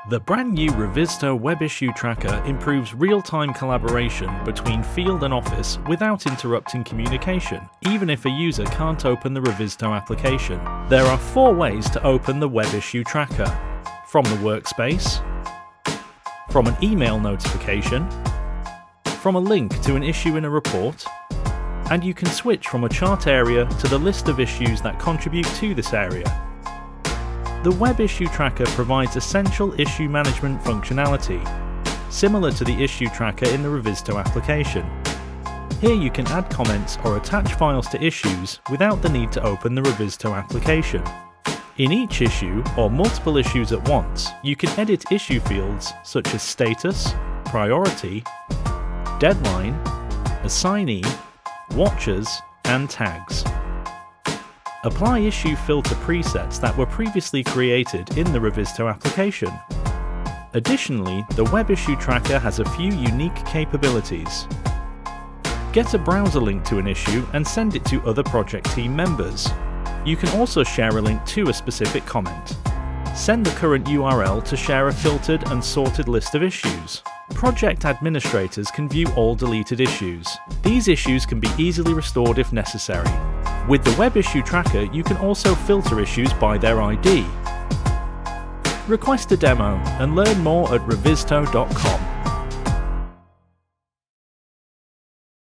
The brand new Revizto Web Issue Tracker improves real-time collaboration between field and office without interrupting communication, even if a user can't open the Revizto application. There are 4 ways to open the Web Issue Tracker: from the workspace, from an email notification, from a link to an issue in a report, and you can switch from a chart area to the list of issues that contribute to this area. The Web Issue Tracker provides essential issue management functionality, similar to the issue tracker in the Revizto application. Here you can add comments or attach files to issues without the need to open the Revizto application. In each issue, or multiple issues at once, you can edit issue fields such as status, priority, deadline, assignee, watchers, and tags. Apply issue filter presets that were previously created in the Revizto application. Additionally, the Web Issue Tracker has a few unique capabilities. Get a browser link to an issue and send it to other project team members. You can also share a link to a specific comment. Send the current URL to share a filtered and sorted list of issues. Project administrators can view all deleted issues. These issues can be easily restored if necessary. With the Web Issue Tracker, you can also filter issues by their ID. Request a demo and learn more at revizto.com.